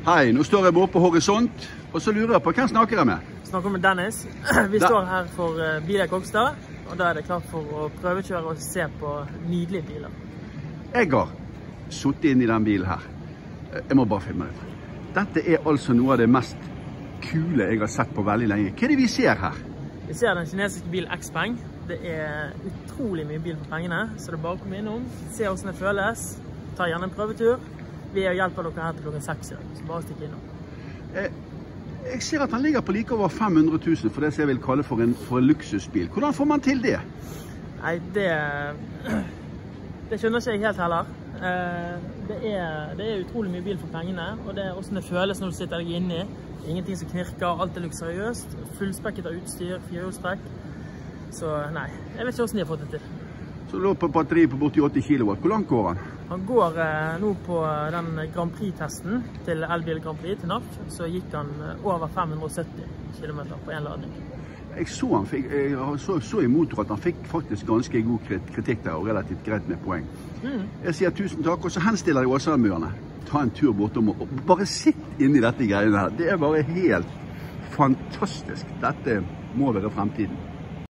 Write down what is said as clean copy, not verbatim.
Hei, nå står jeg bare på horisont, og så lurer jeg på hvem snakker jeg med? Snakker med Dennis. Vi står her for Bilia Kokstad, og da er det klart for å prøvekjøre og se på nydelige biler. Jeg har suttet inn i den bilen her. Jeg må bare filme det. Dette er altså noe av det mest kule jeg har sett på veldig lenge. Hva er det vi ser her? Vi ser den kinesiske bil Xpeng. Det er utrolig mye bil for pengene, så det er bare å komme innom, se hvordan det føles, ta gjerne en prøvetur. Vi hjelper dere her til klokken 6 i dag, så bare stikk innom. Jeg ser at han ligger på like over 500 000 for det som jeg vil kalle for en luksusbil. Hvordan får man til det? Nei, det skjønner ikke jeg helt heller. Det er utrolig mye bil for pengene, og det er hvordan det føles når du sitter deg inne i. Ingenting som knirker, alt er luksuriøst, fullspekket av utstyr, firehjulstrekk. Så nei, jeg vet ikke hvordan de har fått det til. Så lå på batteri på borti 80 kW. Hvor langt går han? Han går nå på den Grand Prix-testen til Elbil Grand Prix til NAF, så gikk han over 570 km på en ladning. Jeg så i motor at han fikk faktisk ganske god kritikk der, og relativt greit med poeng. Jeg sier tusen takk, og så henstiller jeg Åsa-møerne. Ta en tur bortom og bare sitt inn i dette greiene her. Det er bare helt fantastisk. Dette må være fremtiden.